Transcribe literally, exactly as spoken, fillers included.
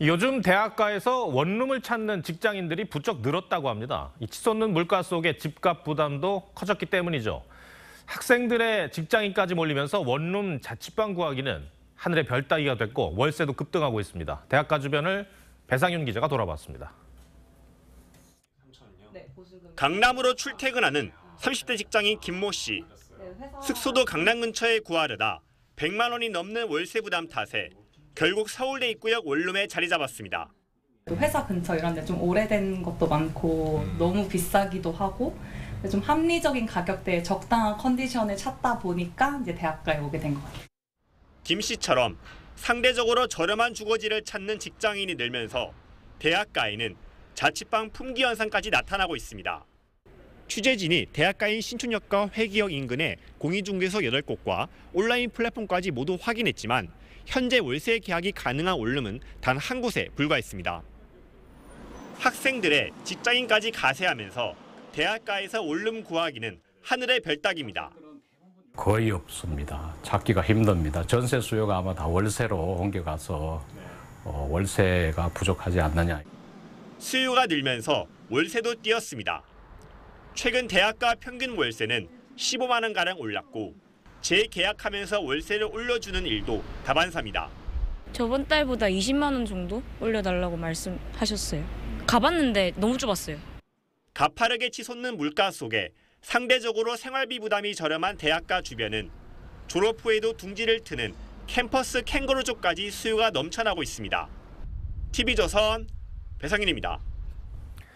요즘 대학가에서 원룸을 찾는 직장인들이 부쩍 늘었다고 합니다. 이 치솟는 물가 속에 집값 부담도 커졌기 때문이죠. 학생들의 직장인까지 몰리면서 원룸 자취방 구하기는 하늘의 별 따기가 됐고 월세도 급등하고 있습니다. 대학가 주변을 배상윤 기자가 돌아봤습니다. 강남으로 출퇴근하는 삼십 대 직장인 김모 씨. 숙소도 강남 근처에 구하려다 백만 원이 넘는 월세 부담 탓에 결국 서울대 입구역 원룸에 자리 잡았습니다. 회사 근처 이런 데 좀 오래된 것도 많고 너무 비싸기도 하고 좀 합리적인 가격대에 적당한 컨디션을 찾다 보니까 이제 대학가에 오게 된 것 같아요. 김 씨처럼 상대적으로 저렴한 주거지를 찾는 직장인이 늘면서 대학가에는 자취방 품귀 현상까지 나타나고 있습니다. 취재진이 대학가인 신촌역과 회기역 인근의 공인중개소 여덟 곳과 온라인 플랫폼까지 모두 확인했지만 현재 월세 계약이 가능한 원룸은 단 한 곳에 불과했습니다. 학생들의 직장인까지 가세하면서 대학가에서 원룸 구하기는 하늘의 별 따기입니다. 거의 없습니다. 찾기가 힘듭니다. 전세 수요가 아마 다 월세로 옮겨가서 어, 월세가 부족하지 않느냐. 수요가 늘면서 월세도 뛰었습니다. 최근 대학가 평균 월세는 십오만 원가량 올랐고 재계약하면서 월세를 올려주는 일도 다반사입니다. 저번 달보다 이십만 원 정도 올려달라고 말씀하셨어요. 가봤는데 너무 좁았어요. 가파르게 치솟는 물가 속에 상대적으로 생활비 부담이 저렴한 대학가 주변은 졸업 후에도 둥지를 트는 캠퍼스 캥거루족까지 수요가 넘쳐나고 있습니다. 티비조선 배상윤입니다.